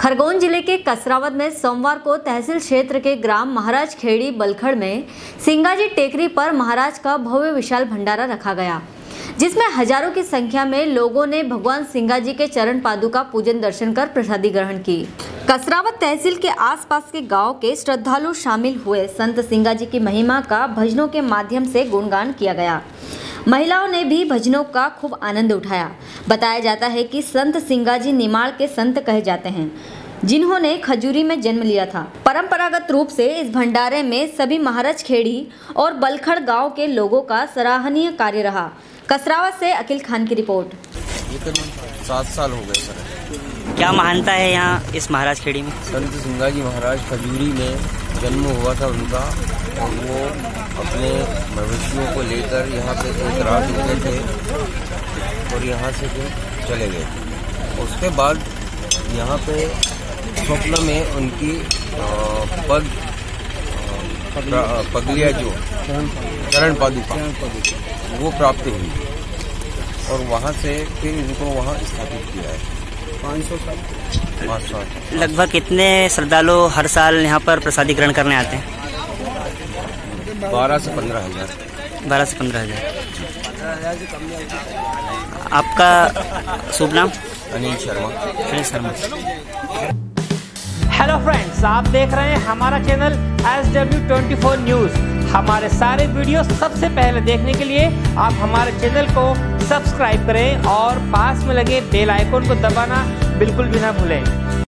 खरगोन जिले के कसरावद में सोमवार को तहसील क्षेत्र के ग्राम महाराज खेड़ी बलखड़ में सिंगाजी टेकरी पर महाराज का भव्य विशाल भंडारा रखा गया, जिसमें हजारों की संख्या में लोगों ने भगवान सिंगाजी के चरण पादुका पूजन दर्शन कर प्रसादी ग्रहण की। कसरावद तहसील के आसपास के गांव के श्रद्धालु शामिल हुए। संत सिंगाजी की महिमा का भजनों के माध्यम से गुणगान किया गया। महिलाओं ने भी भजनों का खूब आनंद उठाया। बताया जाता है कि संत सिंगाजी निमाड़ के संत कहे जाते हैं, जिन्होंने खजूरी में जन्म लिया था। परंपरागत रूप से इस भंडारे में सभी महाराज खेड़ी और बलखड़ गांव के लोगों का सराहनीय कार्य रहा। कसरावद से अखिल खान की रिपोर्ट। 7 साल हो गए सर। क्या मान्यता है यहाँ इस महाराज खेड़ी में? संत सिंगाजी महाराज खजूरी में जन्म हुआ था उनका, और वो अपने मवेशियों को लेकर यहाँ पे एक रात रुके थे और यहाँ से फिर चले गए। उसके बाद यहाँ पे स्वप्न में उनकी पगलिया जो चरण पादुका वो प्राप्त हुई और वहाँ से फिर इनको वहाँ स्थापित किया है। 500 साल। लगभग कितने श्रद्धालु हर साल यहाँ पर प्रसादी ग्रहण करने आते हैं? 12 से 15 हजार। 12 से 15 हजार। आपका शुभ नाम? अनिल शर्मा। अनिल शर्मा। हेलो फ्रेंड्स, आप देख रहे हैं हमारा चैनल SW24 न्यूज़। हमारे सारे वीडियो सबसे पहले देखने के लिए आप हमारे चैनल को सब्सक्राइब करें और पास में लगे बेल आइकन को दबाना बिल्कुल भी ना भूलें।